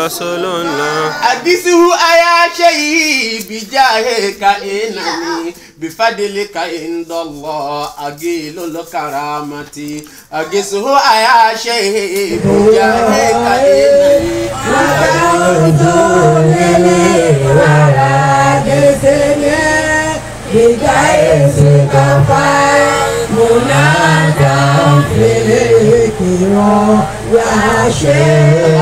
رسول الله حدثه أيا شيء بجاهك إنني بفضلك عند الله أجيل الكرامة أجسه أيا شيء بجاهك إنني بجاهك منادى في الكرام يا شيخ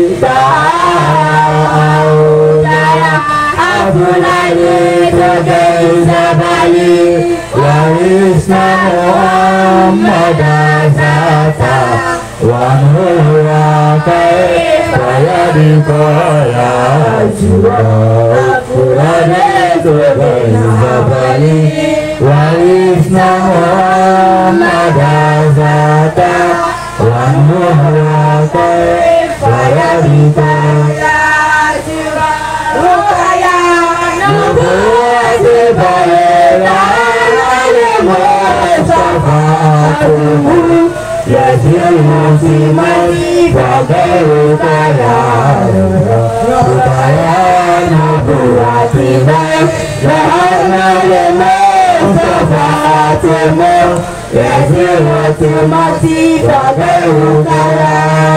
Abulai Zabali Yarishna Muhammada Zata Wanura Kai Bayadikoya Jura Kurane Tugai Zabali Yarishna Muhammada Zata Wanura Kai Bayadikoya Jura Rukaya Nubuati Bayela Yasimusimai Bagarukaya Rukaya Nubuati Bayela Mustafa Yasimusimati Bagarukaya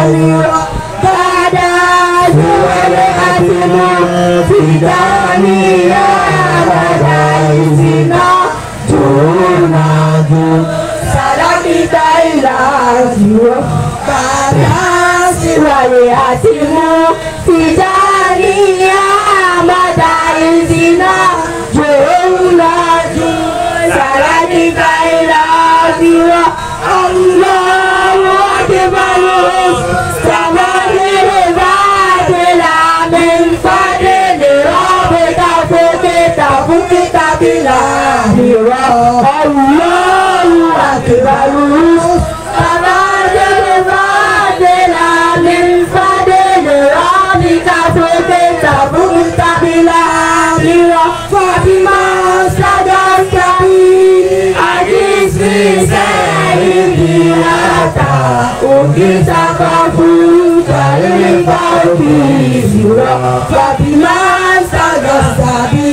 Kada Juwale Atimu Fidaniya Badaizina Junadu Salami Taila Jiwa Badasiwale Atimu Fidaniya Badaizina Junadu Salami Taila Jiwa Allahu Akbar Allahu Akbar Tabarakalla min fadli rabbika fakta bila liwa Fatima sadaqati ajisi sayyidata ungita kafuta lifati liwa Fatima sadaqati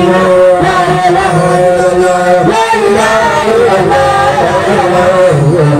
La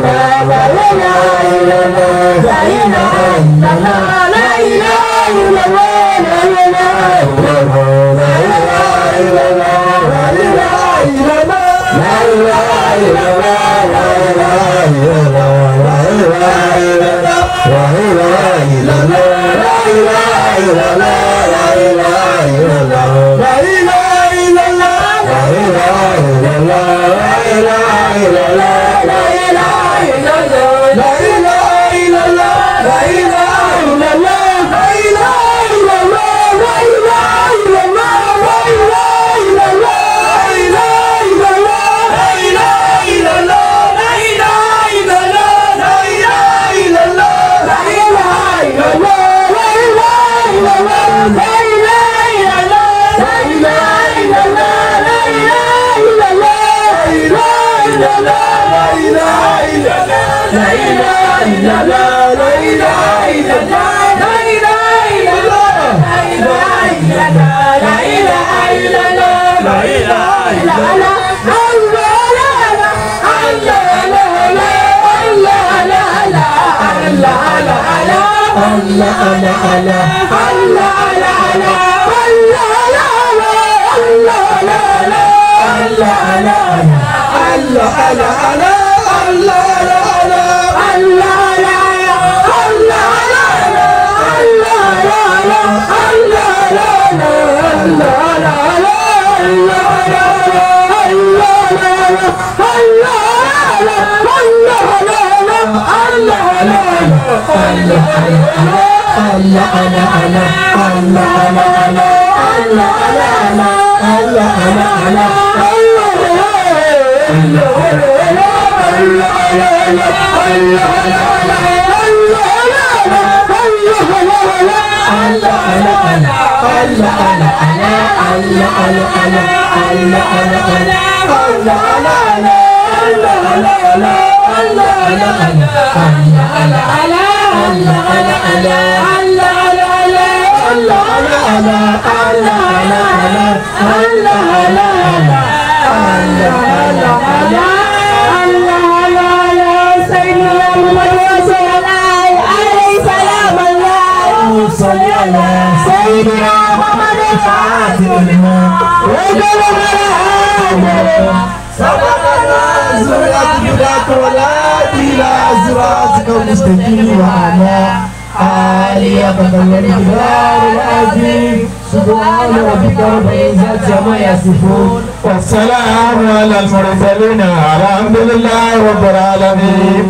والسلام على المرسلين الحمد لله رب العالمين.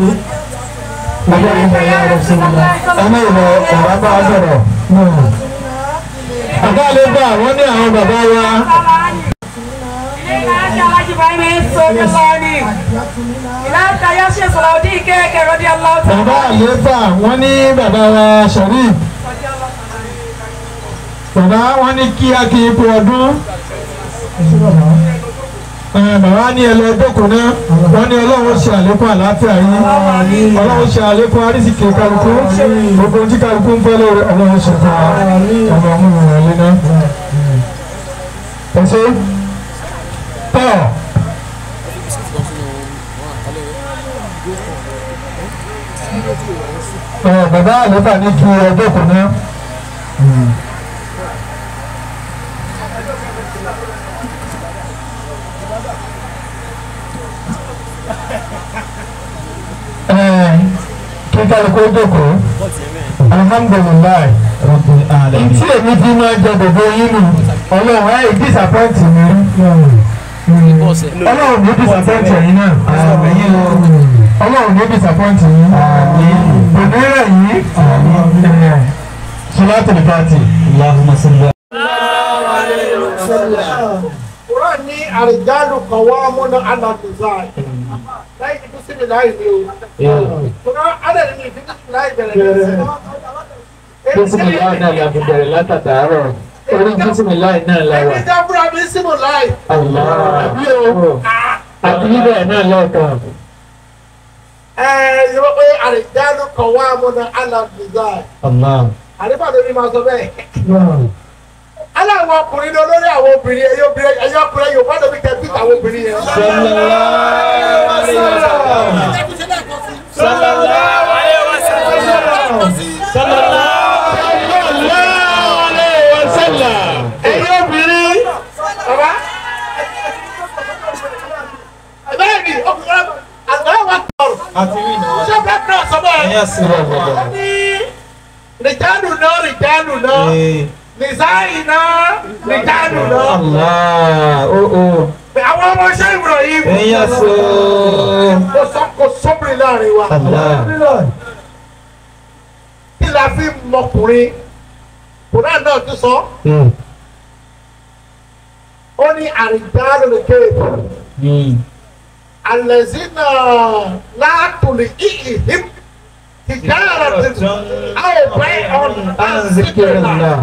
أنا إلى أربع عشر. Ọ̀gá lè bá àwọn ní àwọn bàbá wa. Bàbá àléfà wọ́n ní bàbá wa Sharif. Bàbá wọ́n ní kí á kí ipò ọdún. Bàbá ní ẹlọ ẹgbẹ́kùn náà wọ́n ní Ọlọ́run ṣe àlékún àlàáfíà yín, Ọlọ́run ṣe àlékún àrísìkè kálukú, gbogbo tí kálukú ń fẹ́ lórí Ọlọ́run ṣe fún ọmọ ọmọ ìrọ̀lẹ́ náà. Ẹ̀ṣẹ́ tọ́ bàbá àléfà ní kí ẹgbẹ́kùn náà. Kíkálukú jókòó alhamdulilayi ntí èmi fi máa jẹ gbogbo yín nù Ọlọ́run ẹ̀ disappoint mi Ọlọ́run ní disappoint yín náà Ọlọ́run ní disappoint yín òní rẹ̀ yín Salatul Fati. Quran ní àrìjálù qawwamuna 'ala an-nisaa. Láì ní bísí láì ní o. Quran adàlẹ́ ní bísí láì bẹ̀rẹ̀ Bisimilayi náà la fi bẹ̀rẹ̀ látàtàárọ̀. Orí bisimilayi náà la wà. Ẹni dábúrà bisimilayi. Àti bíbẹ̀ náà lọ́ọ̀kan. Yóò pé àrìjálù qawwamuna 'ala an-nisaa. Àrífàdé mi máa sọ bẹ́ẹ̀. Aláwọ̀ ọkùnrin ní olórí àwọn obìnrin ẹ̀yọ́ ọkùnrin yóò bá dọ̀bí tẹ̀bí àwọn obìnrin yẹn. àti rí ìnáwó. ṣé bẹ́ẹ̀ náà sọ bẹ́ẹ̀. ẹ̀yà sí i lọ́wọ́. wọ́n ní rìjálù náà nìsáyì náà rìjálù náà. Allah àwọn ọmọ ṣé Ibrahim. ẹ̀yà sí i. kò sọ́bìrì láàrin wa. kí la fi mọkùnrin kùnà náà ti sọ. ó ní àrìjálù lè kéèké. الذين لا تلهيهم تجارة أو بيع عن ذكر الله.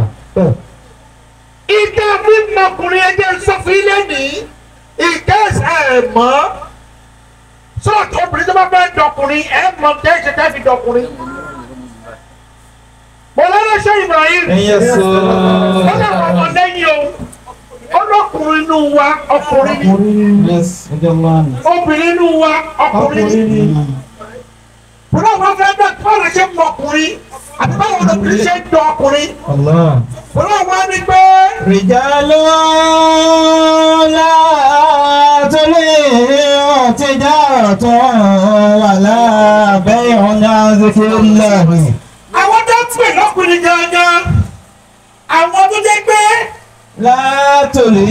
ìdá mímọ ọkùnrin ẹjẹ sọfílẹ ní ìkẹsẹ mọ sọọtù obìnrin tó bá fẹ́ dọkùnrin ẹ mọ tẹsẹ tẹfi dọkùnrin. Mọ̀lánà ṣe Ibrahim. ẹ̀yà sí i. wọ́n náà wọ́n mọ̀ lẹ́yìn o. ọlọ́kùnrin inú wa ọkùnrin ni. obìnrin inú wa ọkùnrin ni. bùrọ̀ wọn fẹ́ bẹ́ẹ̀ tí wọ́n ṣe mọ ọkùnrin àti báwo lóbìnrin ṣe ń dán ọkùnrin. bùrọ̀ wọn ní pé. rìjálù látòlè tijaratu wala bay'un an zikrillah. àwọn tó ń pè lọ́kùnrin gangan àwọn tó jẹ́ pé. látòlè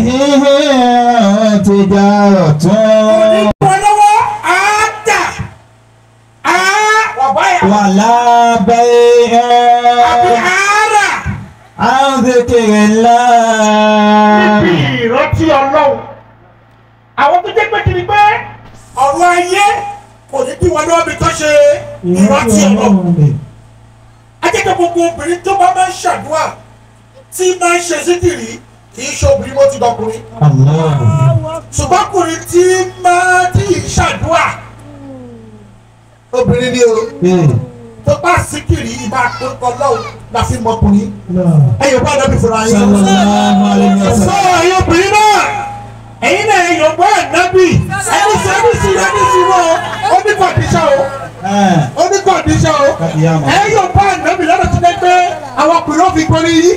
tijaratu. onípolówó á tà á wala bay'un àbí àárà. an zikrillah. níbi ìrántí Ọlọ́run àwọn tó jẹ́ pé kí ni pé ọ̀rọ̀ ayé kò ní bí wọn lọ́wọ́ mi tó ṣe ìrántí Ọlọ́run. ajẹ́kẹ́ gbogbo obìnrin tó bá máa ń ṣàdúrà tí máa ń ṣe síkìrì kì í ṣe obìnrin mọ́ ti dọkùnrin. ṣùgbọ́n ọkùnrin tí máa tí ì ṣàdúrà obìnrin ni o tó bá síkìrì ìbá àkókò lọ́wọ́ la fi mọkùnrin. ẹ̀yọ̀ bá dọ́bí fúnra yín. sọ ẹ̀yọ̀ obìnrin náà ẹ̀yin náà ẹ̀yọ̀ bọ́ ànábì ẹni sọ ẹni sí wọ́n ó ní kọ̀díṣà o ó ní kọ̀díṣà o ẹ̀yọ̀ bọ́ ànábì lọ́dọ̀ tó dé pé àwọn ọkùnrin ó fi gbórí yí.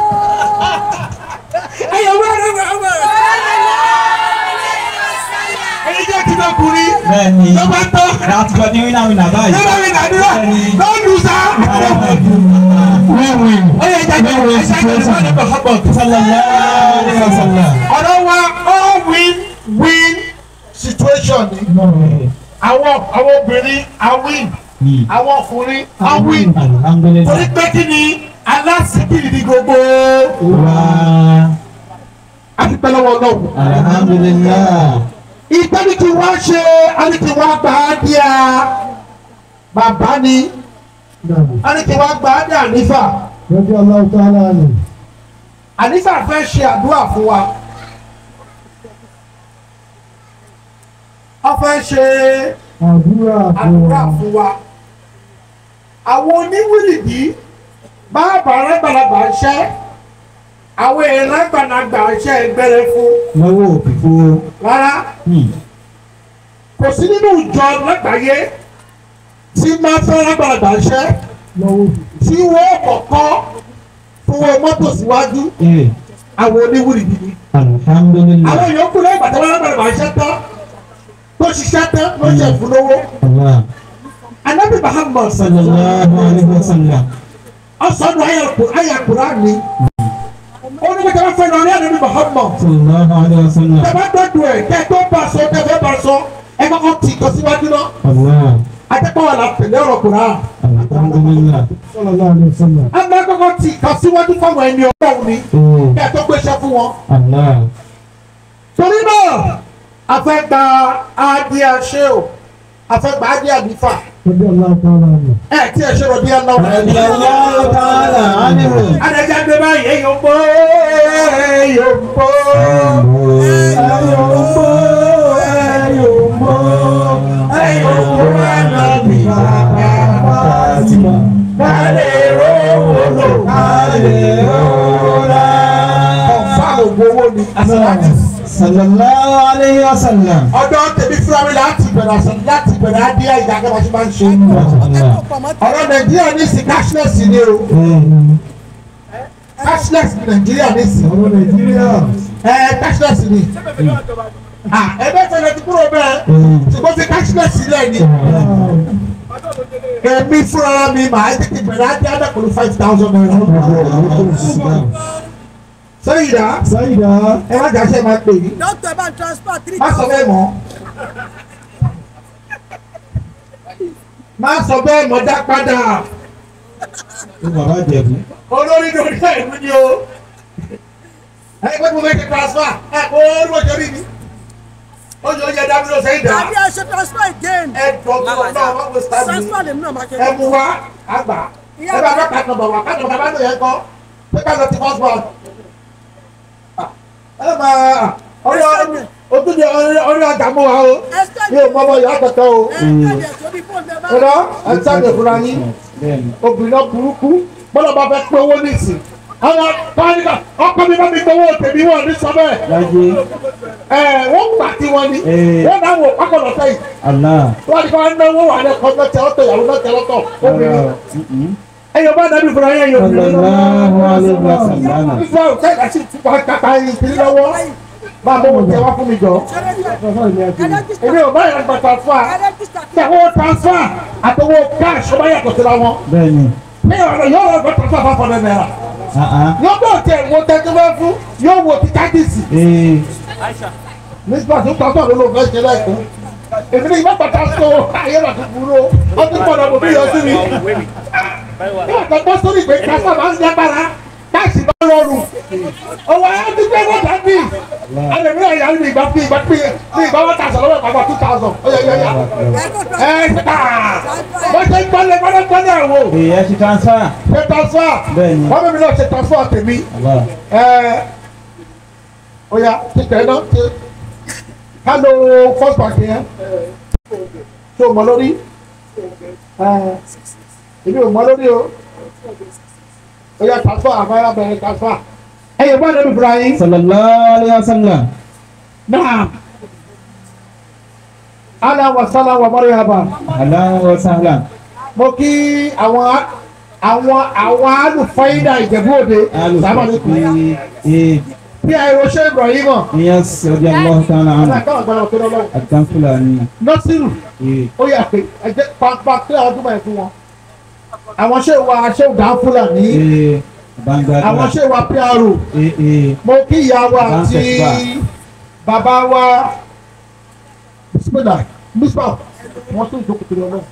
ẹ̀yọ̀ bọ́ ànábì ẹ̀yin jẹ́ kí ló kùnrin ló bá tọ́ láti gbọ́ ní wínà báyìí. ló lù sá. ọ̀yẹ̀ ìjáde ìjáde Muhammad sallallahu alaihi wasallam. ọ̀rọ̀ wa all win situation ni. àwọn obìnrin á win àwọn ọkùnrin á win torí pé kí ni alásìkiri ní gbogbo àti pẹ̀lú ọwọ́ náà. alhamdulillah. ìgbà ní kí wọ́n ṣe àníkí wọ́n gbà á díà bàbá ni àníkí wọ́n gbà á díà nífà. ànífà fẹ́ ṣe àdúrà fún wa. wọ́n fẹ́ ṣe àdúrà fún wa. àwọn oníwìrìdì bàbá arágbàlagbà ń ṣẹ́ àwọn èèyàn lágbàlagbà ń ṣẹ́ ẹgbẹ́rẹ́ fún. lọ́wọ́ òbí fún. rárá kò sí nínú ìjọ lágbàáyé tí máa fẹ́ lágbàlagbà ń ṣẹ́ tí wọ́n kọ̀ọ̀kan fún wọn mọ́tò síwájú àwọn oníwìrìdì ni. alhamdulillah. àwọn yòókù lẹ́yìn ìgbà tí wọ́n lágbàlagbà ń ṣẹ́ tán tó ṣiṣẹ́ tán ló ṣe fún lówó. Ànábì Muhammad sallallahu alaihi wasallam. ọ̀sán ayé Kùránì ni. ó ní kíkẹ́ fẹ́ lọ rí Ànábì Muhammad. sallallahu alaihi wasallam. tẹ bá dọ́dọ̀ ẹ̀ kẹ́ tó bá sọ tẹ fẹ́ bá sọ ẹ kọ́kọ́ tì kọ́ síwájú náà. Adékọ̀wé la tẹ̀lé ọ̀rọ̀ Kùránì. alhamdulillah. sallallahu alaihi wasallam. a máa kọ́kọ́ tì kọ́ síwájú fáwọn ẹni Ọlọ́run ni kẹ́ tó gbéṣẹ́ fún wọn. torí náà a fẹ́ gba adìẹ ṣé o a fẹ́ gba adìẹ àbífà. ẹ tí ẹ ṣe rọ bí aláwọ. adájọ́ gbé báyìí èyàn ń bọ́ èyàn ń bọ́ ẹ̀nàbí Fatima kálẹ̀ rówó kálẹ̀ rọ́lá. ọ̀fà ògbówó ni. sallallahu alaihi wasallam. ọ̀dọ̀ tèmi fúnra mi láti bẹ̀rẹ̀ adìẹ ìjà akẹ́kọ̀ọ́ tí máa ń ṣe. ọ̀rọ̀ Nàìjíríà ní sí cashless ni o. cashless ní Nàìjíríà ní sí. ọ̀rọ̀ Nàìjíríà. cashless ni. ẹgbẹ́ tẹ̀lé ti kúrò bẹ́ẹ̀ ṣùgbọ́n ti cashless sílẹ̀ ni èmi fúnra mi màá tètè bẹ̀rẹ̀ á dé àdàkùnrin 5,000 naira. Sayida ẹ má jà ṣe máa pè mí. Doctor bá transfer 3,000. Má sọ bẹ́ẹ̀ mọ́. Má sọ bẹ́ẹ̀ mọ́ dá padà. Olórí ló dé ìlú ni o. Ẹ pé mo fẹ́ ṣe transfer ẹ kó olóòjọ́ rí mi. Oye oye dábìlì ló Sayida. Àbí ẹ ṣe transfer again. Ẹ dọ̀gbọ́n náà wọ́n kò sábì. Transfer lèmi náà máa ṣe. Ẹ mú wá àgbà. Ẹ bá bá kàtó bọ̀ wá kàtó bàbá ló yẹ kọ́. Pé ká lọ ti first born. Ẹ máa orí ọjà mú wa o. Mi ò mọ ọmọ ìyá kẹ̀kẹ́ o. Ọ̀dọ́ ẹ sáàdì fúnra yín. Obìnrin burúkú bọ́lá bá fẹ́ pé owó nísìn. Àwọn pàríkà ọkọ mi bá mi gbowó tèmi wọ̀ ní sọ bẹ́ẹ̀. Wọ́n gbà tí wọ́n ní. Wọ́n náà wò pákó lọ sẹ́yìn. Wọ́n ti kọ́ ẹ náwó wà lẹ́kọ̀ọ́ lọ́tẹ̀ ọ̀tọ̀ ìyàwó lọ́tẹ̀ lọ́tọ̀. Ẹyọ bá dàbí fúnra yẹn yóò fi lọ́wọ́. Ìfọ̀ òkè àti ìtúkọ̀ kàkà ìpínlẹ̀ lọ́wọ́. Bá a bọ̀ wọ́n tẹ wá fún mi jọ. Èmi ò bá yàrá gbàtà fún wa. Tẹ̀wọ́ transfer àtọwọ́ cash ọba yàtọ̀ síra wọn. Ní ọ̀rọ̀ yóò wọ́n gbọ́ transfer 500 naira. Yóò bọ̀ tẹ̀ wọ́n tẹ́tí wọ́n fún yóò wò ti kájíìsì. Nígbà tó tọ́ ló ló fẹ́ ṣe lẹ́kọ̀ọ́. Èmi ní ìgbà pàtà so ayé wà tó burú o. Ọdún gbọ́dọ̀ mo bí yọ sí mi. Yóò tọ́ gbọ́ sórí ìgbé transfer máa ń jágbára. Káàsì bá rọrùn. Owó ayé ti gbé wọ́n dàbí. Àlèmí ẹ̀yà ní ìgbà pín ní ìgbà wọ́n tàṣà lọ́wọ́ ìpàgọ́ 2,000. Oyeyeye. Wọ́n ṣe ń gbọ́lẹ̀ ẹ̀wọ̀. Èyí ṣe transfer. Ṣe transfer. Bẹ́ẹ̀ni. Wọ́n mímí náà ṣe transfer tèmi. Oya kíkẹ́ náà ṣe. Hello first bank yẹn. Ṣé o mọ lórí? Èmi ò mọ lórí o. Oya transfer àmàlà bẹ̀rẹ̀ transfer. Ẹyẹ bá dẹ̀bi fúra yín. Sallallahu alaihi wasallam. Naam. Ala wa sala wa marhaba. Allahu wa sahlan. Mo kí àwọn alùfáìdà Ìjẹ̀bú Òde. Alùpùpù. Bí àìròṣẹ́ Ibrahim. Yes, radiyallahu ta'ala anhu. Àgbàkọ́ àgbàlá òkè lọ́wọ́. Àgbà Fúlàní. Nọ́sírù. Ó yà pé ẹ̀jẹ̀ pàápàá kí àwọn túmọ̀ ẹ̀ fún wọn. Àwọn ṣé wa ṣé òdà Fúlàní. Àwọn ṣé wa PRO. Mo kí ìyá wa àti bàbá wa bisimilá wọ́n tún ìjókòó torí ọlọ́run.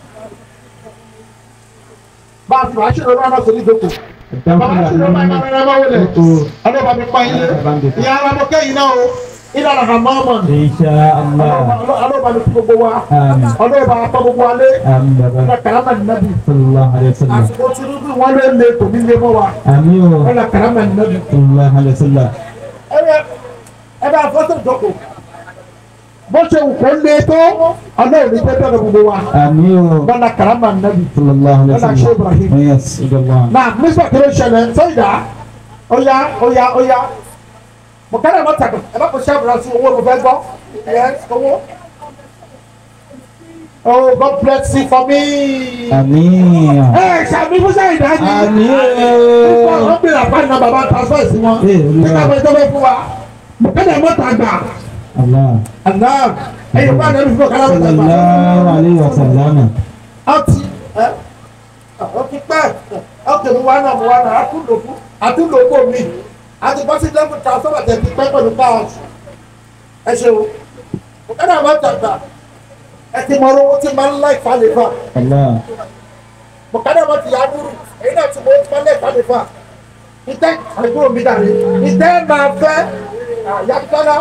Bá a fi wàá ṣe lọ́wọ́ náà sórí ìjókòó. Bàbá ṣe lọ́wọ́ máa wọlé. Ọlọ́ba mi pa yín lé. Ìyá ara mo kẹ́yìn náà o. Ìlànà àmọ́mọ́ ni. Insha Allah. Ọlọ́ba mi fún gbogbo wa. Ọlọ́ba apá gbogbo wa lé. Ọlọ́ba kàrámà ní nàbì. Sallallahu alaihi wasallam. Àsìkò tí wọ́n lé lé tòmí lé mọ́ wa. Àmín o. Ọlọ́ba kàrámà ní nàbì. Sallallahu alaihi wasallam. Ẹ bá fọ́tò ìjókòó. Bó ṣe wù kó lé tó ọlọ́run ní tẹ́tẹ́ rẹ̀ gbogbo wa. Àmín o. Bọ́lá kàrámà ní nàbì. Sallallahu alaihi Bọ́lá ṣe Ibrahim. wasallam. Yes, radiyallahu. Náà nígbà tí ó ṣẹlẹ̀ Sayida Oya. Mo kẹ́lẹ́ mọ́ tàgbà ẹ bá kò ṣe àbúrò sí owó mo fẹ́ gbọ́. Yes, owó. Oh, God bless you for me. Àmín. Ṣàmì fún Sayida ni. Àmín. Wọ́n bèrè àpáyé náà bàbá transfer sí wọn. Ṣé ká fẹ́ tọ́wọ́ fún wa? Mo kẹ́lẹ́ mọ́ tàgbà. Allah. Àná ẹ̀yìn bá dẹ́nu fún ọ̀kadà mọ́ tàgbà. Sallallahu alaihi wasallam. Ọtí ọtí pẹ́ ọtí mu wá náà àtúndòkó mi àti bọ́sí lẹ́fù transfer tẹ̀sí pẹ́ pẹ̀lú báwọ̀sì. Ẹ ṣeun ọ̀kadà mọ́ tàgbà ẹ ti mọ owó tí máa ń láì falẹ̀ fà. Ọ̀kadà mọ́ ti yá dúró èyí náà ti mọ owó tí máa ń láì falẹ̀ fà. Ìtẹ́ àìkúrò mi dàrí ìtẹ́ máa fẹ́ yàtọ̀lá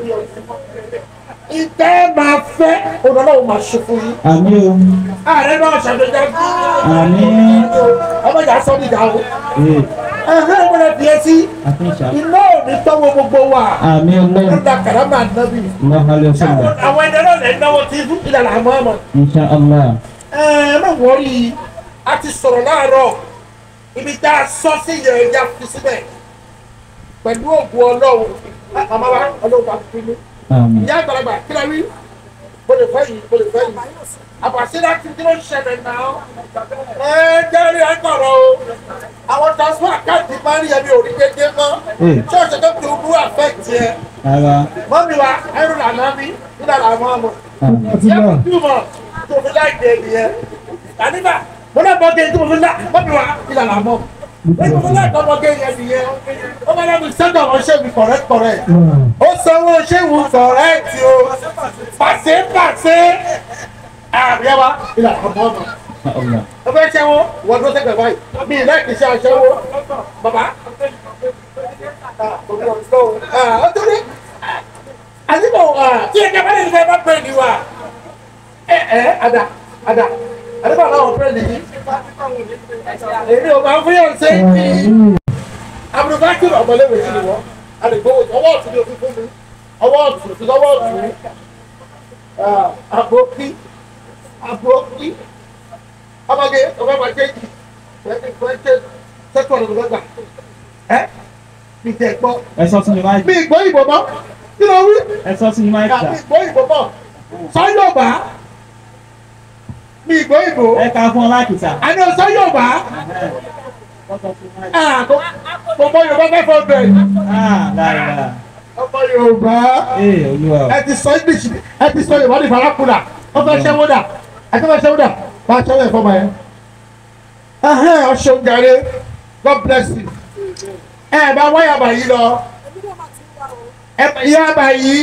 ìtẹ́ máa fẹ́ olùdókòwò máa ṣe fún yín. Àmín o. Ààrẹ náà ṣàdéjà fún Àmín. ọmọ ìyá sọ ní ìjà o. Ìmọ̀lẹ̀ bìí sí iná ò ní tọ́wọ́ gbogbo wa. Àmín Allah. Nígbà kàrámà nábì. Sallallahu alaihi wasallam. Àwọn ẹ̀dá náà lè náwó tí fún ìlànà àmọ́ ọmọ. Insha Allah. Má wọrí a ti sọ̀rọ̀ láàárọ̀ ibi tá a sọ sí yẹn ẹja fi síbẹ̀ pẹ̀lú ògùn ọlọ́run àmọ́ wa ọlọ́run bá fi mí. Àmín. Ìyá àgbàlagbà kí la rí mo lè fẹ́ yìí àbàṣe láti dúró ṣẹlẹ̀ náà jẹ́rìí ẹ̀kọ́rọ̀ o àwọn transfer káàdì máa ń rí ẹbí òrí dédé mọ́ ṣé ọ̀sẹ̀ tó fi burú affect tiẹ̀. Ara. Mọ́mí wa, ẹrù làná mi, nígbà làwọn ọmọ. Yẹ kò túmọ̀ tó fi láì dé nìyẹn. Àníbà, mo náà bọ́ gé tó fi lá, mọ́mí wa, nígbà làwọn ọmọ. Ẹni mo láì tọ́ bọ́ gé yẹn nìyẹn. Ó bá dábì sẹ́dọ̀ àwọn ṣéwì correct. Ó sanwó ṣéwù correct o. Pàṣẹ. Àbíyáwá, nígbà làwọn ọmọ. Allah. Ó fẹ́ ṣẹ́wó, wọ́n tó sẹ́gbẹ̀ báyìí. Mi ì láì kìí ṣe àṣẹwó. Bàbá. Ọtúndé àdìbò tí ẹ jábọ́ lẹ́nu fẹ́ bá pẹ́ẹ́ ni wa ada àdìbò aláwọ̀ pẹ́ẹ́ nìyí èmi ò máa ń fún yàn ṣe ní abdulbakir ọmọléwé sí ni wọ́n àdìgbò ọwọ́ ọ̀tún ni òfin fún mi ọwọ́ ọ̀tún àbókí ọmọge ọgbà pàṣẹjì sẹ́kọ̀ọ́ ló gbà mi tẹ gbọ́. Ẹ sọ sínú máìkì. Mi gbọ́ ìbò mọ́. Kí ló wí? Ẹ sọ sínú máìkì. Mi gbọ́ ìbò mọ́. Sọ́yọ̀bá. Mi gbọ́ ìbò. Ẹ ká fún ọ láìkì sá. Àní o sọ́yọ̀bá. Gbogbo Yorùbá fẹ́ fọ́ bẹ̀rẹ̀. Láìláà. Ọmọ Yorùbá. Ee Olúwa. Ẹ ti sọ English. Ẹ ti sọ Yorùbá ní farakuna. Wọ́n fẹ́ ṣẹ́wó dà. Ẹ ti fẹ́ ṣẹ́wó dà. Bá a ṣẹ́wó ẹ̀fọ́ mọ̀ ẹ́. Ọṣẹ́ òǹgàre. God bless you. Ẹ bá wáyà bàyí lọ. Ìyá bàyí.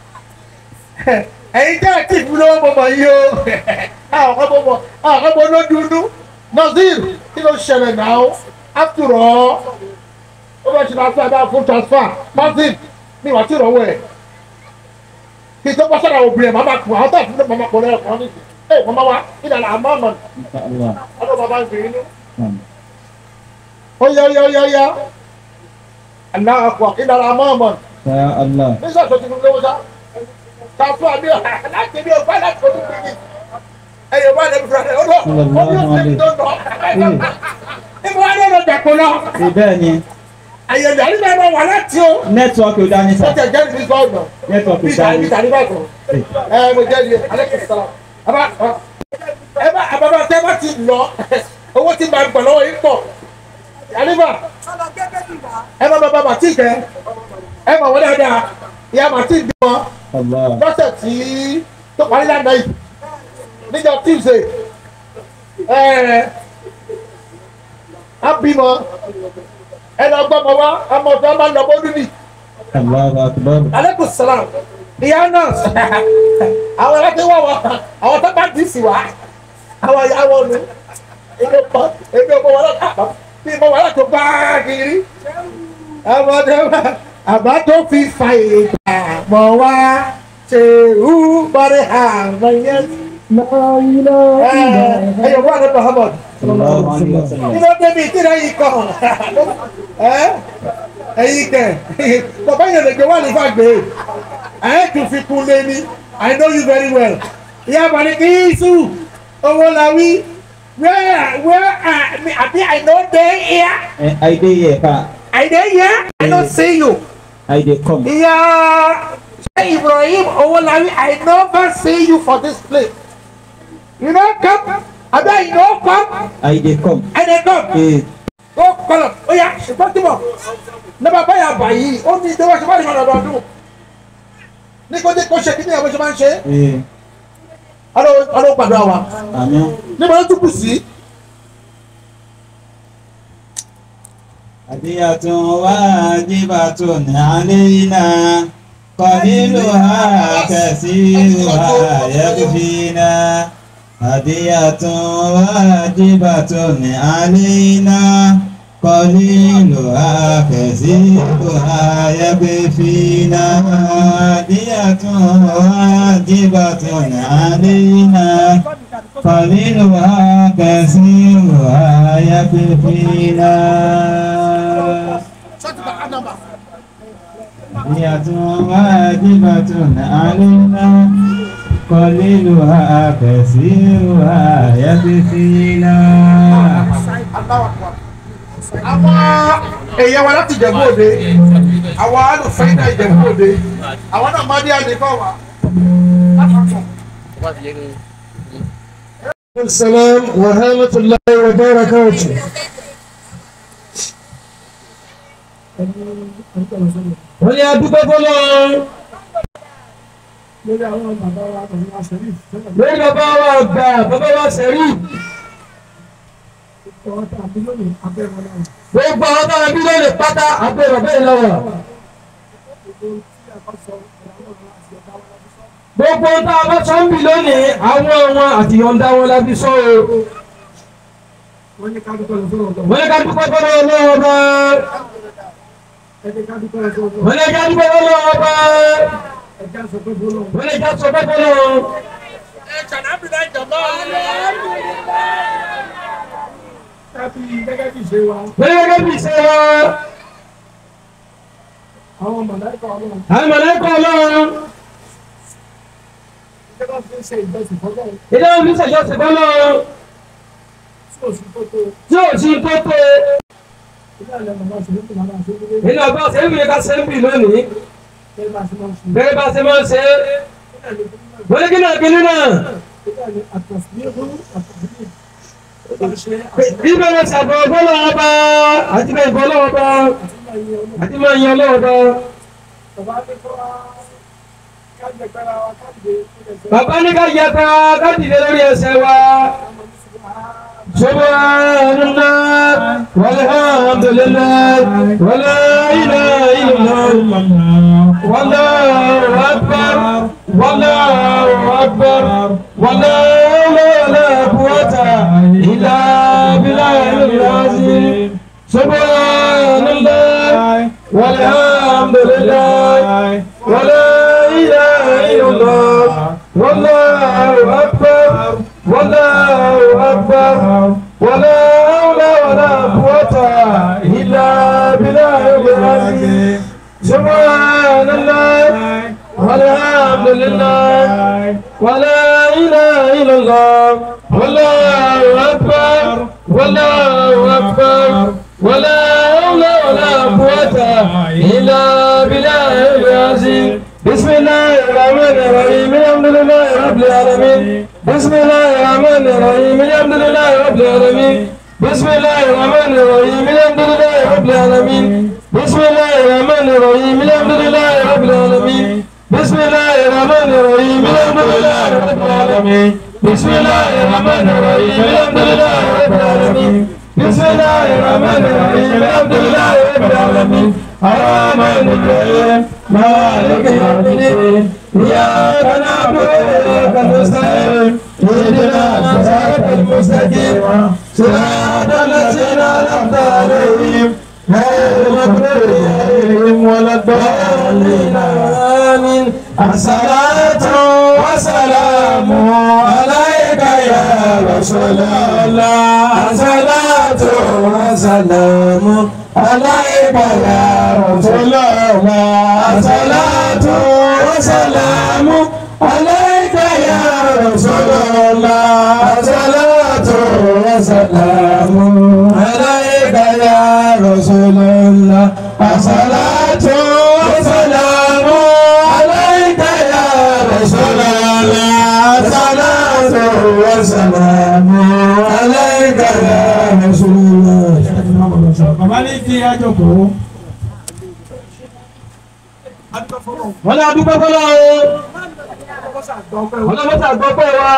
Ẹ̀yin jẹ́ ẹ̀tí ìfúnlówó mọ̀mọ́ yìí o. Àwọn ọmọ olódùnú. Nazir kí ló ṣẹlẹ̀ náà? After all, ó bá ṣe transfer bá fún transfer. Nazir ní ìwà tí ìrọ̀wọ́ ẹ̀. Kì í tó bá ṣẹlẹ̀ obìnrin màmá kù àwọn tó àfihàn màmá kù lẹ́yìn kan nìyí. Ẹ màmá wa ìdàlà àmọ́ àmọ́. Ọlọ́run bàbá ń gbé inú. Ó yá. Allah akbar ìdàrà mọ́ọ̀mọ́. Ya Allah. Nígbà tó ti fún lówó sá. Ṣàfù àbí láti ní ọgbà láti fojú bí ní. Ẹyẹ wà lẹ́nu fúnra rẹ̀. Ó lọ sí tó lọ. Ibo wà lọ́nà dàpọ̀ lọ. Bẹ́ẹ̀ ni. Àyẹ̀dẹ̀ àríwá ẹ̀rọ wà láti o. Nẹ́tíwọ́ọ̀kì ò dání sá. Ó tẹ̀ jẹ́ ìbí sọ́ọ̀nà. Nẹ́tíwọ́ọ̀kì ò dání. Bí tàbí bá sọ. Mo jẹ́ ìyẹn alẹ́kùn sọ̀rọ̀. Àbábá tẹ́ bá ti lọ. Owó ti máa gbọ̀ lọ́wọ́ yín pọ̀. Àríwá. Ẹ má bàbá màtí kẹ ẹ mọ̀ wọ́n dáadáa ìyá màtí bí wọn lọ́sẹ̀ tí tó parí lánàá yìí níjọ́ Tuesday á bímọ ẹ lọ gbọ́mọ wá ọmọ tó máa ń lọ bọ́dún ni. Aleykum salaam ìyá nọ́ọ̀sì àwọn ẹlẹ́tí wọ̀ wọ́n àwọn tó bá dì í sí wa àwọn ìyá wọn nù èmi ò mọ wọn lọ́kà bí mo wà láti bá kiri àbá tó fi fa ìgbà mọ̀ wá ṣe hú bọ́dẹ̀ àmọ́ yẹn. Ẹyọ wà ní Muhammad. Kí ló dé bí ìtìrẹ yìí kàn? Ẹyin kẹ, bàbá yẹn lè gbé wà ní fàgbé. Ẹ tún fi kún lé ní. I know you very well. Ìyá àbálẹ̀ kì í sùn. Owó la wí. Where abi I no dey here. I dey here pa. I dey here. I no see you. I dey come. Yeah, Ibrahim Owolabi, I never see you for this place. You no come. Abi you no come. I dey come. I dey come. Ó kọlọ̀ ó yá ṣùgbọ́n tí mo ní bàbá yà bà yìí ó ní ìdíwọ́ ṣe bá nìkan lọ́dọ̀ ọdún ní kó dé kó ṣe kí ní ẹ̀wọ̀n ṣe máa ń ṣe ọlọ́wọ́ gbàdúrà wa níbo ló tún kù sí. Adiyatun wajibatun alayna qaliluha kasiruha yakfina. Hadiyatun wajibatun alayna qaliluha kasiruha yakfina. Hadiyatun wajibatun alayna qaliluha kasiruha yakfina. Hadiyatun wajibatun alayna qaliluha kasiruha yakfina. Àwọn èèyàn wa láti Ìjẹ̀bú Òde, àwọn alùfẹ́ iná Ìjẹ̀bú Òde, àwọn náà máa dé àdékọ́ wa. Assalamu wa rahmatullahi wa barakatuh. wọ́n ní adúgbò fọlọ́ lórí àwọn bàbá wa pẹ̀lú àṣẹrí lórí bàbá wa gbà bàbá wa sẹ́rí gbogbo àwọn tá a bí lónìí abẹ́rẹ́ náà gbogbo àwọn táwọn bí lónìí pátá àbẹ̀rẹ̀ bẹ́ẹ̀ lọ́wọ́ gbogbo tí a bá sọ ìyàwó àwọn àti ọ̀gá wọn láti sọ. gbogbo tá a bá sọ ń bì lónìí àwọn wọn àti yọ̀ǹda wọn lábí sọ o wọ́n ní ká dúpẹ́ lọ sọ́dọ̀ ọ̀gá wọ́n ní ká dúpẹ́ fọlọ́ ọlọ́wọ́ bá ẹ̀jẹ̀ ká dúpẹ́ lọ sọ́dọ̀ ọ̀gá wọ́n ní ká dúpẹ́ fọlọ́ ọlọ́wọ́ bá ẹ̀jẹ̀ sọ pé bọ́lọ̀ wọ́n ní ká sọ pé fọlọ́ kábí gẹ́gẹ́ bí ìṣe wa wọ́n ní gẹ́gẹ́ bí ìṣe wa àwọn mọ̀lẹ́kọ̀ ọlọ́run àwọn mọ̀lẹ́kọ̀ ọlọ́run ìjọba fi ń ṣe ìjọsìn fọ́lọ́ ilé wọn fi ṣèjọsìn fọlọ́ tí ò sí tó tó tí ò sí tó tó ilé àlẹ́ bàbá ṣe nípa bàbá ṣe nílé nínú ọba ṣe ń fi ká ṣe ń bì lónìí bẹ́ẹ̀ bá ṣe máa ń ṣe bẹ́ẹ̀ bá ṣe máa ń ṣe ilé àlẹ́ wọ́n ní kí náà kí nínú ilé àlẹ́ àtàsílẹ́rú àtàsílẹ́ ibẹ̀ wọ́n ṣàbọ̀ fọlọ́ ọba àti bẹ́ẹ̀ fọlọ́ ọba àti máa yan ọlọ́wọ́ bá bàbá ní ká yẹ ká dìde lórí ẹsẹ̀ wa. Subhanallah walhamdulillah wala ilaha illallah wallahu akbar wallahu akbar wala hawla wala quwwata illa billahil azim. Subhanallah walhamdulillah wala ilaha illallah wallahu akbar wallahu akbar wala hawla wala quwwata illa billahil azim. Subhanallah walhamdulillah wala ilaha illallah wallahu akbar wallahu akbar wala hawla wala quwwata illa billahil azim. بسم الله الرحمن الرحيم الحمد لله رب العالمين بسم الله الرحمن الرحيم الحمد لله رب العالمين بسم الله الرحمن الرحيم الحمد لله رب العالمين بسم الله الرحمن الرحيم الحمد لله رب العالمين بسم الله الرحمن الرحيم الحمد لله رب العالمين بسم الله الرحمن الرحيم الحمد لله رب العالمين بسم الله الرحمن الرحيم الحمد لله رب العالمين الرحمن الرحيم مالك يوم الدين إياك نعبد وإياك نستعين اهدنا الصراط المستقيم صراط الذين أنعمت عليهم غير المغضوب عليهم ولا الضالين آمين. الصلاة والسلام عليك يا رسول الله الصلاة والسلام عليك يا رسول الله الصلاة والسلام عليك يا رسول الله الصلاة والسلام عليك يا رسول الله الصلاة والسلام عليك يا رسول الله الصلاة والسلام عليك يا رسول الله. Bàbá ní kí á jókòó. Wọ́n ní adúgbò fọlọ́ o. Wọ́n ní wọ́n ṣàgbọ́ pé wa.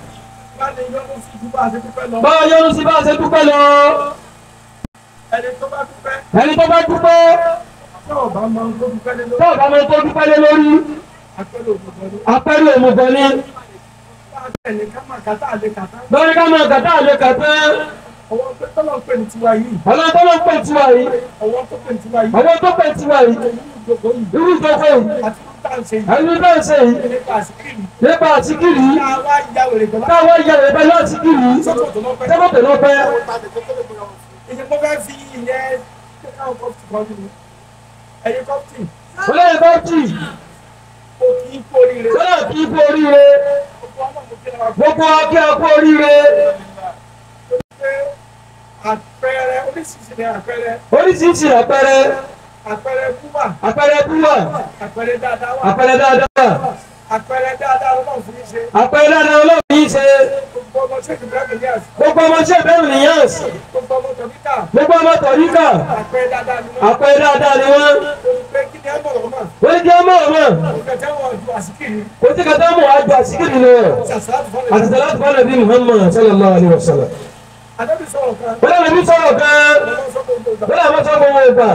Báwo yọ́nú sí bá a ṣe dúpẹ́ lọ? ẹni tó bá dúpẹ́ Ẹni tó bá dúpẹ́ tó ọba máa ń tó dúpẹ́ lé tó lórí ọ̀gá máa tó dúpẹ́ lé lórí. akẹ́lẹ́ òkùnkùn ní Apẹ́rù òmùgọ̀ ni. ẹni ká máa kàtà àlè kàtà Lórí ká máa kàtà àlè kàtà. ọwọ́ pé tọ́lọ̀ pè ní tiwa yìí Ọlọ́run tó ló ń pè tiwa yìí. ọwọ́ tó pè ní tiwa yìí Àwọn tó pè tiwa yìí. gbogbo yìí Irú ìjọba yìí. àti tó tà ń ṣe yìí Ẹni bá ń ṣe yìí. nípa àsìkiri Nípa àsìkiri yìí. káwá ìyá wèrè gbọ́dọ̀ Táwọn ìyàwó ẹ̀bẹ̀ yóò àsìkiri yìí. sọ́kòtò lọ́pẹ́ Sẹ́kọ̀tẹ̀ ló pẹ́. ìyẹn mo fẹ́ fi ìyẹn kékeré kọ́pì kan nínú ẹ̀yin kọ́pì Olóyè bá jì. kò kí í kórìíre Sọ́nà kì í kú oríire. gbogbo ọmọ mo kí ẹ wá Gbogbo akẹ́ ọkọ oríire. pé àpẹẹrẹ oríṣiríṣi ni àpẹẹrẹ Oríṣiríṣi àpẹẹrẹ. àpẹẹrẹ búwà Àpẹẹrẹ búwà. àpẹẹrẹ dáadáa wà Àpẹẹrẹ dáadáa. àpẹẹrẹ dáadáa ọlọ́run fún yín ṣe Àpẹẹrẹ dáadáa Ọlọ́run yìí ṣe. gbogbo ọmọ ṣèkì bẹ́ẹ̀ ní àṣì Gbogbo ọmọ ṣẹ́ bẹ́ẹ̀ nìyẹn. gbogbo ọmọ tọ̀mítà gbogbo ọmọ tọ̀ríkà àpẹẹrẹ dáadáa ni wọ́n. wọ́n ní kí wọ́n mọ̀ ọ́n kò sí kàtà mọ̀ àjọ àsìkiri lọ àti sàlátù fún Ànábì Muhammad sallallahu alaihi wasallam. wọ́n lè ní sọ̀rọ̀ kan wọ́n lè má sọ gbogbo ìgbà.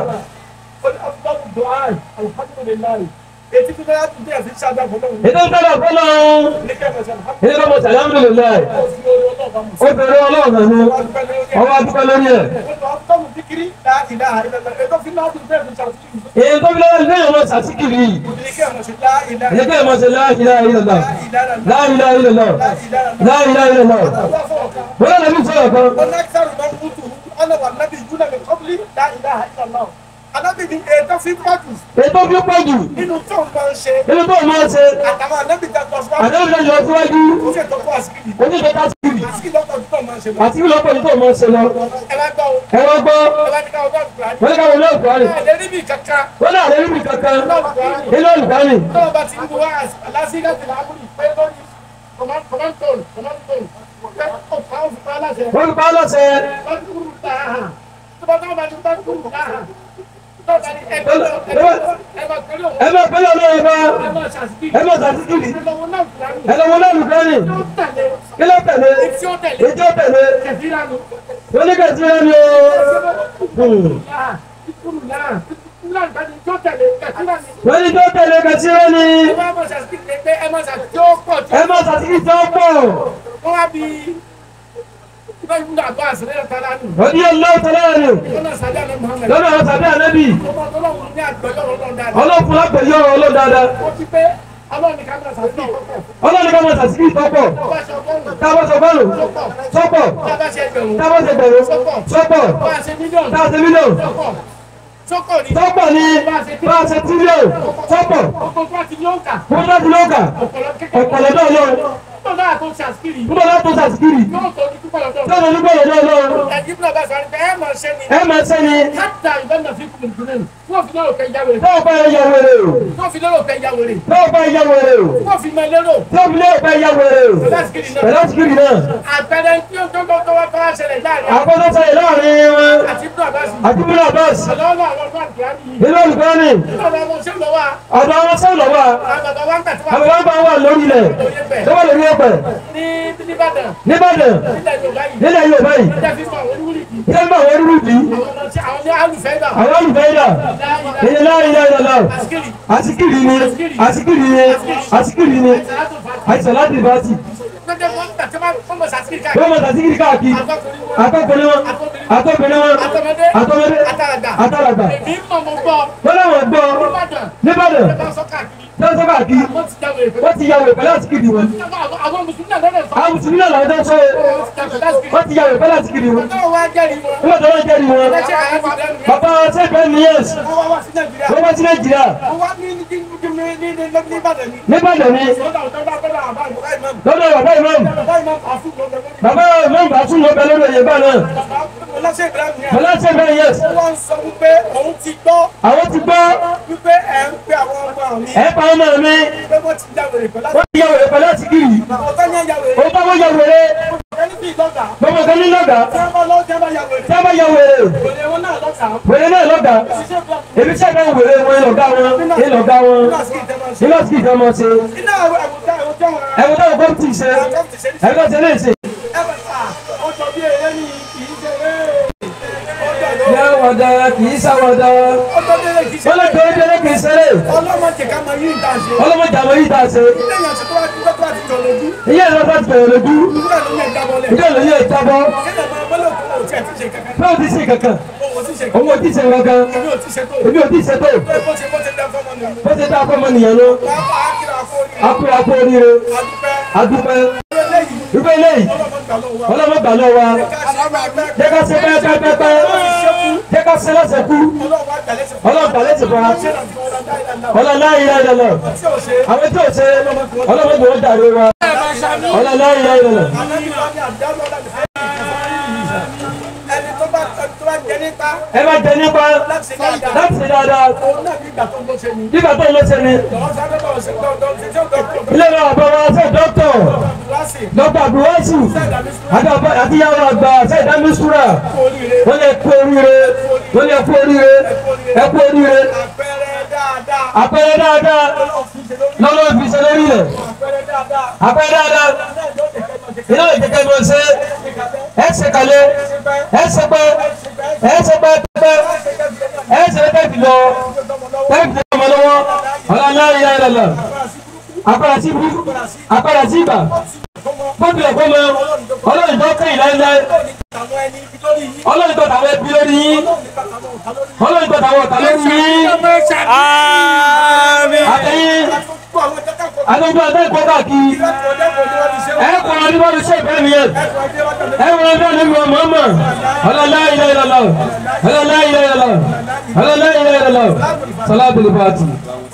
ètò ìtọ́jà fọlọ́run ilé lọ́mọ alhamdulillah ó bẹ̀rẹ̀ ọlọ́run ní ọwọ́ adúpẹ́ lórí ẹ̀. èyí tó fi lọ́wọ́ ilé ìwọ̀n sàtìkìrì yìí ilé kẹ́ ẹ̀ mọ̀ sí la ilaha illallah la ilaha illallah la ilaha illallah. wọ́n lọ́nà bí sọ̀rọ̀ kan. Ànábì ní ètò fi pọ̀jù. Ètò fi pọ̀jù. Nínú tó ń máa ń ṣe. Nínú tó ń máa ń ṣe. Àtàwọn ànábì tẹ̀tọ̀ síwájú. Ànábì tẹ̀tọ̀ síwájú. Ó ṣe tó kó àsìkiri. Ó ṣe tó kó àsìkiri. Àsìkiri lọ́pọ̀ tó máa ń ṣe lọ. Àsìkiri lọ́pọ̀ tó máa ń ṣe lọ. Ẹ wá gbọ́. Ẹ wá gbọ́. Ẹ wá ní ká ọjọ́ ìgbàanì. Wọ́n ní ká ọjọ́ ìgbàanì. Wọ́n lè rí bí kankan. Wọ́n náà lè rí bí kankan. Nínú ìgbàanì. Tọ́wọ́ bá ti ń bu wá lásìkò àti làákùnrin pé lórí kọ̀mọ́ntòn. Wọ́n fi pa á láṣẹ. ẹ bá pẹ̀lú ọlọ́run bá ẹ bá sàtìkìrì ẹ lọ́wọ́ náà lùkọ́ni kí ló tẹ̀lé ètò tẹ̀lé wọ́n ní kẹsìrì ni o. wọ́n ní tó tẹ̀lé kẹsìrì ni ẹ má sàtìkìrì tó pọ̀. Rọ́dí ọlọ́wọ́ tọ́lá rẹ̀. Lọ́nà àwọn sàbẹ̀ ànábì. Ọlọ́fun lápẹ̀yọ́ ọlọ́ dáadáa. Ọlọ́ni ká máa sàtìkì tọ́pọ̀. Tábọ̀ sọ bọ́ọ̀lù. Sọ́pọ̀. Tábọ̀ ṣe gbẹ̀rún. Sọ́pọ̀. Táàṣe mílíọ̀nù. Sọ́pọ̀ ni bá a ṣe tírílíọ̀nù. Sọ́pọ̀. Wọ́n bá ti lóòkà. Ọ̀pọ̀lọpọ̀ ọlọ́run. Nígbà tó ṣàṣkìrì. Yóò tó ní púpọ̀ lọ́dọ̀. Ẹ máa ṣe ni. Hátà ìbẹ́nà fi kùn ìdúró. Wọ́n fi lérò pé ìyàwó rẹ̀. Tọ́wọ́ bá ìyàwó rẹ̀ o. Wọ́n fi lérò pé ìyàwó rẹ̀. Tọ́wọ́ bá ìyàwó rẹ̀ o. Wọ́n fi mọ lérò. Tọ́wọ́ fi lérò pé ìyàwó rẹ̀ o. Pẹ̀lú àṣkìrì náà. Àpẹẹrẹ tí ó tó kọ́kọ́ ṣẹlẹ̀ láàrin. Àpẹẹrẹ ṣẹlẹ̀ láàrin wọn. Àti Ibn Abbas. Nínú olùkọ́ni. Ọ̀dọ̀ àwọn sẹ́wọ̀n lọ́wọ́. Àwọn bàbá wa lórí ilẹ̀. Lọ́wọ́ lórí ẹ̀pẹ̀. Níbàdàn. Nílẹ̀ Yorùbá yìí. Ilé ń bá àwọn olùdí. Àwọn olùfẹ́dà. Ilé láàrin lọ́wọ́. Àsìkiri ni. Àìsàn láti ìbátì. Wọ́n mọ̀ sàtìkiri káàkiri. Àtọ́kùnrin wọn. Àtọ́bìnrin wọn. Àtọ́mọdé. Àtàlàgbà. Wọ́n láwọn gbọ́. Níbàdàn. Tẹ́sán káàkiri. Wọ́n ti yàwó ìpẹ́lẹ́ àsìkiri wọn. Àwọn mùsùlùmí náà làwọn tẹ́ sọ wọ́n ti yàwó ìpẹ́lẹ́ àsìkiri wọn. Wọ́n tó wọ́n jẹ́rìí wọn. Bàbá sẹ́gbẹ́ ní yẹ́s. Wọ́n wá sí Nàìjíríà. Níbàdàn ni. Lọ́dọ̀ bàbá imam. Bàbá imam bá tún lọ bẹ lọ́dọ̀ Yorùbá náà. Bọ́lá sẹ́gbẹ́ yẹ́s. Àwọn ti gbọ́. Wípé ẹ̀ ń pe àwọn ọmọ mi. Ẹ pa ọmọ mi. Wọ́n ti yàwó ìpẹ́lẹ́ àsìkiri. Ó bá wọ́n yà wèrè. Bọ́mọ kan ní lọ́gà. Tí a bá yà wèrè. Wèrè náà lọ́gà. Èmi sẹ́gbẹ́ wèrè wọn lọ́gà wọn. Nígbà tí ìjọ mọ̀ ṣe. Ẹ̀wọ̀n táwọn kọ́ ti ṣe. Ẹ̀wọ̀n tí lè ṣe. Yàwọ̀dà kì í sáwọ̀dà. Wọ́n lè gbé délé kì í ṣeré. Ọlọ́mọdé àmọ́ yìí tà ṣe. Iye ìlú bá ti bẹ̀rẹ̀ lójú. Ìjọ ìlú yóò jábọ́. Bẹ́ẹ̀ ti ṣe kankan. Òun ò ti ṣe kankan. Èmi ò ti ṣe tó. Bó ṣe dá fọmọ nìyẹn lọ. Akúra kú oríire. Adúpẹ́. Ìgbé eléyìí. Ọlọ́mọ gbà lọ wa. Jẹ́ ká ṣe pẹ́ẹ́pẹ́ẹ́pẹ́. Jẹ́ ká ṣe lọ́sẹ̀ kú. Ọlọ́mọ gbà lẹ́sẹ̀ fún wa. Ọlọ́lá ìyá ìyá lọ. Àwọn tí ò ṣe ọlọ́mọ gbà wọ́n dàrú wa. Ọlọ́lá ìyá ìyá lọ. Ẹ bá jẹ nípa láti ṣe dáadáa. Nígbà tó ń lọ ṣe ni. Ilé náà bá wa ṣe dọ́kítọ̀. dọ́kítà abdulwasi àti yàrá àgbà sẹ́yìn mísúra wọ́n lè kú oríire wọ́n lè kú oríire ẹ kú oríire àpẹẹrẹ dáadáa lọ́lọ́ fi ṣe lórí rẹ̀ àpẹẹrẹ dáadáa iná ìjẹ́kẹ́ ló ṣe ẹ ṣe kalẹ̀ ẹ ṣe pẹ́ ẹ ṣe tẹ́ẹ̀fì lọ tẹ́ẹ̀fì ọmọ lọ́wọ́ ọ̀làlá ìyá ìlàlá àpẹẹrẹ sí ibú àpẹẹrẹ sí ibà bóbi ẹ̀kọ́ mọ ọlọ́run tó kẹ́yìn láíláí ọlọ́run tó tàwọn ẹbí lórí yín ọlọ́run tó tàwọn ọ̀tá lórí yín àtẹ̀yìn àtẹ̀yìn ọ̀tá ìkọ́ káàkiri ẹ̀kọ́ ọdún bá mi ṣe ìfẹ́ mi yẹn ẹ̀kọ́ ọdún ní mi ọmọ ọmọ ọlọ́lá ilẹ̀ ìlọ́lọ́ ọlọ́lá ilẹ̀ ìlọ́lọ́ ọlọ́lá ilẹ̀ ìlọ́lọ́ sọlá bìlì pàtì.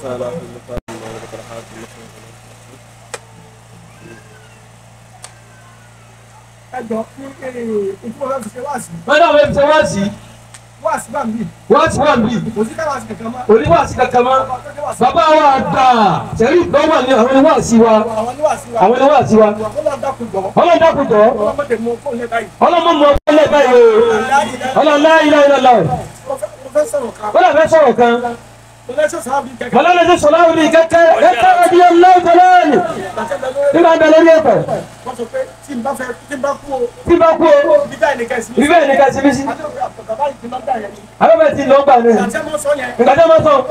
ẹjọ ìfowópamọ́ fi ṣe wáàsí. wọ́n náà wọ́n fi ṣe wáàsí. wáàsí bá mi. wáàsí bá mi. òsínkáwáàsí kankan mọ́. oníwàásí kankan mọ́. bàbá wa gbà sẹ́rí lọ́wọ́ ní àwọn oníwàásí wa. àwọn oníwàásí wa. ọlọ́run dákùjọ́. ọlọ́mọ mọ ọlẹ́ báyìí o. ọlọ́lá ilẹ̀ ìlọ́lọ́. wọ́n fẹ́ sọ̀rọ̀ kan. Mọ̀lẹ́lẹ́sẹ̀ sọ̀láwù ní kẹ́kẹ́ ọdí ọlọ́run tọ́lọ́ọ̀nì nígbà bẹ lórí ẹ̀kọ́. Tí bá kú o, bíbẹ̀ ní kẹ́sì bí sí. Àbẹ̀bẹ̀ ti lọ gbà ní. Ìgbàjẹ́ mọ́ sọ.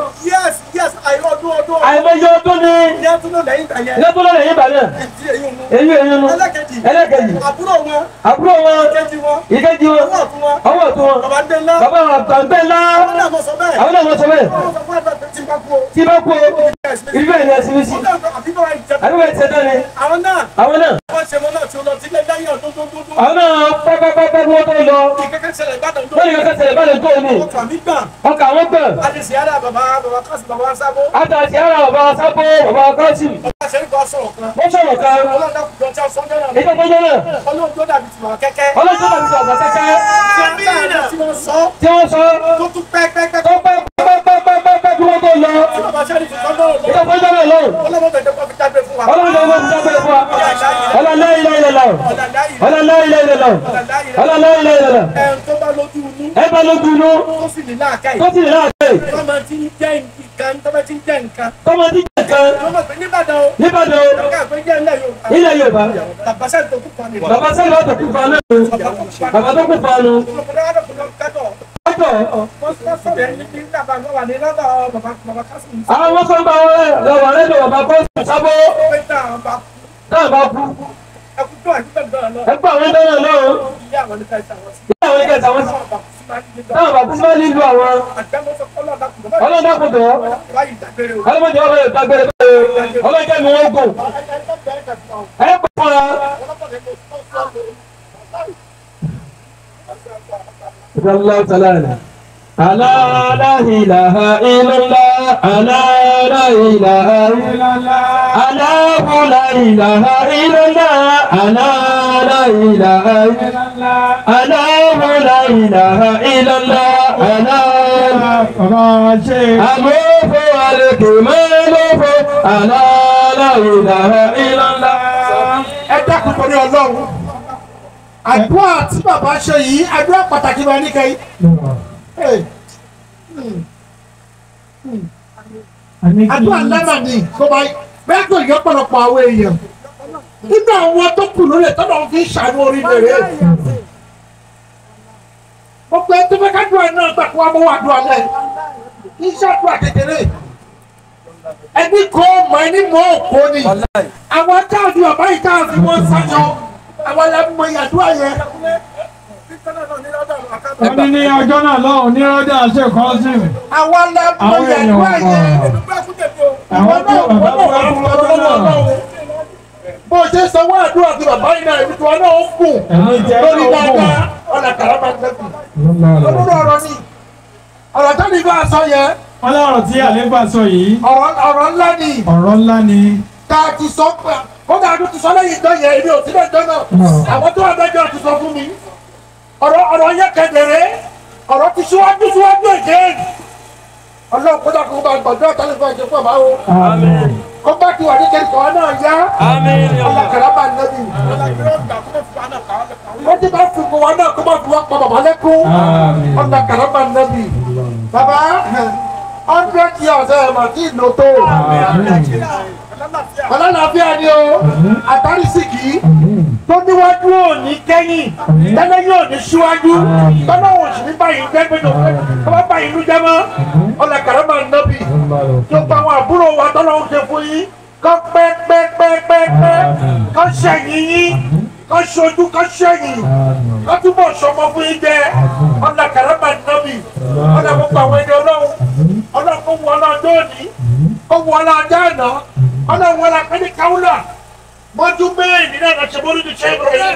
Àìmọye ọdún ni. Ilé tó lọ lẹ́yìn ìgbà náà. Èyí nu. Ẹlẹ́kẹ̀jì. Àbúrò wọn. Ìkejì wọn. Ọwọ́ ọ̀tún wọn. Bàbá àgbẹ̀ ńlá. Àwọn náà mọ̀ sọ bẹ́ẹ̀. Tí bá kú o, ìlú ẹ̀ ní ẹ̀sìn mi sí. Àbíwẹ̀ ti ẹ̀dá ni. Àwọn náà. Àwọn náà pẹ́pẹ́pẹ́pẹ́ bí wọ́n tó lọ. Wọ́n ní kẹ́kẹ́ ṣẹlẹ̀ ìbàdàn tó ní. Ọkà wọn gbọ̀n. Àdìsí ara bàbá Kásìm bàbá Sábó. Àtàtì ara bàbá Sábó bàbá Kásìm. Wọ́n sọ̀rọ̀ kan. Ìjọba tó jẹ́ náà. Ọlọ́run tó dàbí tìmọ̀ kẹ́kẹ́. Ọlọ́run tó dàbí tìmọ̀ kẹ́kẹ́. Tí wọ́n sọ. Tó tún pẹ́pẹ́pẹ́. Tó pẹ́pẹ́pẹ́pẹ́ bí wọ́n tó lọ. Ìjọba tó jẹ́ náà lọ́wọ́. Ọlọ́run tó dàbí jáde fún wa. Ọlọ́run tó dàbí jáde fún wa. Ọlọ́lá ilẹ̀ ilẹ̀ lọ. Ọlọ́lá ilẹ̀ ilẹ̀ lọ. Ọlọ́lá ilẹ̀ ilẹ̀ lọ. Tó bá lójú inú. Ẹ bá lójú inú. Tó sì ní láàkáyì. Tó sì ní láàkáyì. Tọ́mọ tí ń jẹ́ nǹkan. Tọ́mọ tí ń jẹ́ nǹkan. Tọ́mọ tí ń jẹ́ nǹkan. Tọ́mọ pé Níbàdàn o. Níbàdàn o. Ọ̀gá àgbẹ̀ jẹ́ ilẹ̀ Yorùbá. Ilẹ̀ Yorùbá. Bàbá sẹ́ni tó kú pa ni. Bàbá sẹ́ni tó kú pa náà. Bàbá tó kú pa nù. Àwọn wọ́n sọ́n bá wọ́n lọ́wọ́ rẹ̀ lọ́wọ́ bá Kásìm Sábó. Náà bá kú. Ẹgbẹ́ àwọn ẹgbẹ́ náà lọ́wọ́. Ilé àwọn oníkẹta wọn sí. Náà bá kú sí máa nílùú àwọn. Ọlọ́dàkùtọ̀. Ọlọ́mọdé ọ̀rọ̀ ìdágbére báyìí. Ọlọ́jẹ́ mi wọ́n gùn. Ẹ pẹ́ fún wa. Allah ta'ala. Ala la ilaha illallah. Ala la ilaha illallah. Ala la ilaha illallah. Ala la ilaha illallah. Ala la ilaha illallah. Ala amofo alekemofo. Ala la ilaha illallah. Ẹ dákun torí Ọlọ́run. Àdúrà tí bàbá ṣe yìí, àdúrà pàtàkì lọ ní kẹ́yìn. Àdúrà lẹ́mà ni tó bá bẹ́ẹ̀ tó yọ pọ̀lọpọ̀ àwọn èèyàn. Nínú àwọn tó kù lórí tọ́lọ̀ fi ń ṣàánú orílẹ̀ rẹ̀. Gbogbo ẹni tó fẹ́ ká dùn ẹ̀ náà gbà kó wá mọ́ wà dùn alẹ́. Kì í ṣàdúrà kékeré. Ẹni kò mọ̀ ẹni mọ̀ òkò ni. Àwọn káàdì ọ̀bá yìí káàdì wọn sáyọ. Àwọn ẹlẹ́mọ̀ ìyàdúrà yẹn. Wọ́n ní ọjọ́ náà lọ́hùn ní ọjà ṣe Kásìm. Àwọn ẹlẹ́mọ̀ ìyàdúrà yẹn. Àwọn tó bàbá wà fún ọjọ́ náà. Bó ṣe sanwó àdúrà tí bàbá yìí náà ibi tí wọn náà ń kù lórí dáadáa ọ̀nà kàràbà tẹ̀kù. Olúrò ọ̀rọ̀ ni ọ̀rọ̀ tó ní bá a sọ yẹn. Wọ́n lọ́rọ̀ tí àléébà sọ yìí. Ọ̀rọ̀ ńlá ni. Ọ̀rọ̀ ńlá ni. Tá a ti sọ pé kódà a ti sọ lẹ́yìn ìjọ yẹn èmi ò sí lẹ́jọ́ náà. Àwọn tó wà lẹ́jọ́ ti sọ fún mi. Ọ̀rọ̀ yẹn kedere. Ọ̀rọ̀ ti síwájú èké. Ọlọ́run kódà kó bá gbọ̀dọ̀ tálífà ìjọba báwo. Kó bá ti wà ní kẹ́kọ̀ọ́ náà yá. ọ̀la kàrámà nẹ́bí. wọ́n ti bá fún wa náà kó má fi wá pa bàbá lẹ́kún. ọ̀la kàrámà nẹ́bí. bàbá 100 years ẹ̀ mà tí ì lò tó. ọlọ́láfíà ni o àtàrísìkì tó níwájú òní kẹ́yìn tẹ́lẹ̀ yóò ní síwájú tọ́lá òsì ní báyìí jẹ́ gbẹ́dọ̀ ọba báyìí ló jẹ́ mọ́ ọ̀la kàrámà nẹ́bí. tó gba àwọn àbúrò wa tọ́lá ń ṣe fún yín kọ́ pẹ́pẹ́pẹ́pẹ́ kọ́ sẹ́yìn yín kọ́ sojú kọ́ sẹ́yìn kọ́ túbọ̀ sọmọ fún yín jẹ́ ọ̀la kàrámà nẹ́bí. ọ̀la gbogbo àwọn ẹni ọlọ́run ọlọ́run kó wọ ọlọ́jọ́ òní kó wọ ọlọ́jọ́ àná ọlọ́run wọlé pẹ́ẹ́nì káwùlà mọ́jú bẹ́ẹ̀ nínú ẹ̀rọ ṣe mọ́lú ti ṣe Ibrahim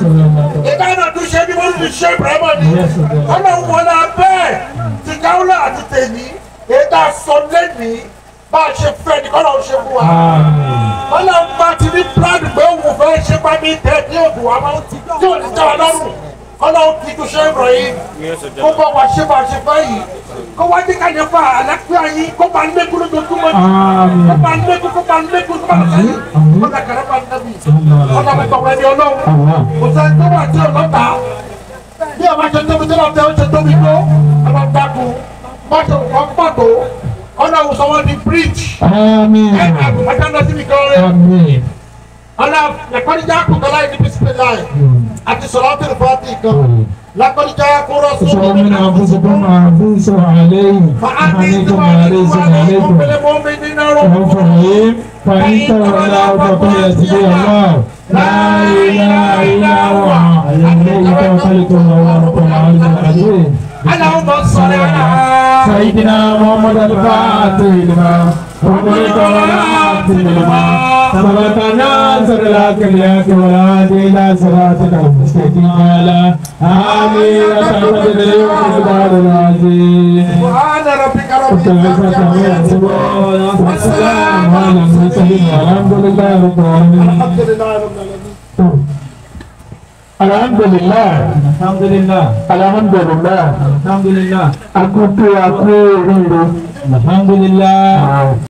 ìdá náà tún ṣe bí mọ́lú ti ṣe Ibrahim ni ọlọ́run wọlé bẹ́ẹ̀ ti káwùlà àti tèmi ìdá sọ lẹ́nìí bá a ṣe fẹ́ ní kọ́lọ́ ṣe fún wa ọlọ́run bá ti ní plan pé òun fẹ́ ṣe bá mi tẹ̀ ní òdù wa máa tí ò ní tẹ́ wa lọ́rùn ọlọ́run ti tún ṣe Ibrahim kó bá wa ṣe bá a ṣe fẹ́ yìí kó wá ní ká yẹn fa àlàáfíà yín kó bá lékún lójoojúmọ́ yìí kó bá lékún kó bá lékún kó bá lékún ọ̀dà kàrámà nàbì ọ̀dà pẹ̀pẹ̀ wẹ̀ ní ọlọ́run kò sẹ́ni tó wà tí ọlọ́ta bí ọba ṣe tóbi tó lọ tẹ ó ṣe tóbi tó ọba dákun mọ́tò kan pàtó ọ̀nà òsàn wọn ní bridge ẹ̀ àgùnbájá náà síbi kan rẹ̀ ọ̀nà ẹ̀kọ́nìjà kùkọ́ láì ní bísí láì àti sọ̀rọ̀ àti ìfọ̀tì kan. لقد جاءكم رسول من أنفسكم عزيز عليه فعنيتم حريص عليكم بالمؤمنين رؤوف رحيم فإن تولوا فقل حسبي الله لا إله إلا هو عليه توكلت وهو رب العرش العظيم. اللهم صل على سيدنا محمد الفاتح لما وقلت والعاصم لما سبقنا صراط الحق والهادي إلى صراطك المستقيم على آمين وصحبه وسلم العظيم. سبحان ربك رب العزة عما يصفون والسلام على المرسلين والحمد لله رب العالمين. الحمد لله رب العالمين. Alhamdulillah. Alhamdulillah. Alhamdulillah. Alhamdulillah. Aku tu aku rindu. Alhamdulillah.